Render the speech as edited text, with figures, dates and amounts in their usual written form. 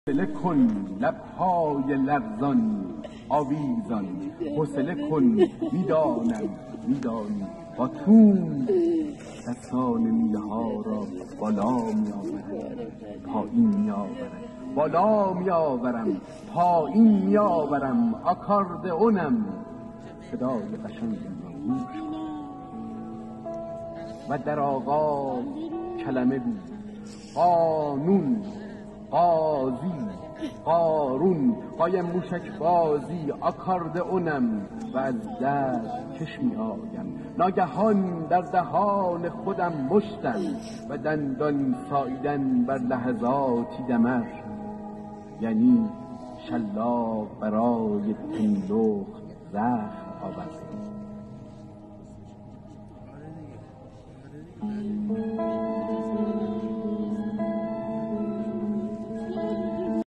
حوصله کن لبهای لرزان آویزان، حوصله کن میدانم میدانی با توم دستان میله ها را بالا میآورم پایین میآورم، بالا میآورم پایین میآورم، آکاردئونم صدای قشنگم را گوش کن. و در آغاز کلمه بود قانون، قاضی، قارون، قایم موشک بازی، آکاردئونم و از دست کش می آیم. ناگهان در دهان خودم مشتم و دندان ساییدن بر لحظاتی دمر، یعنی شلاق برای تنلخت زخم آورد.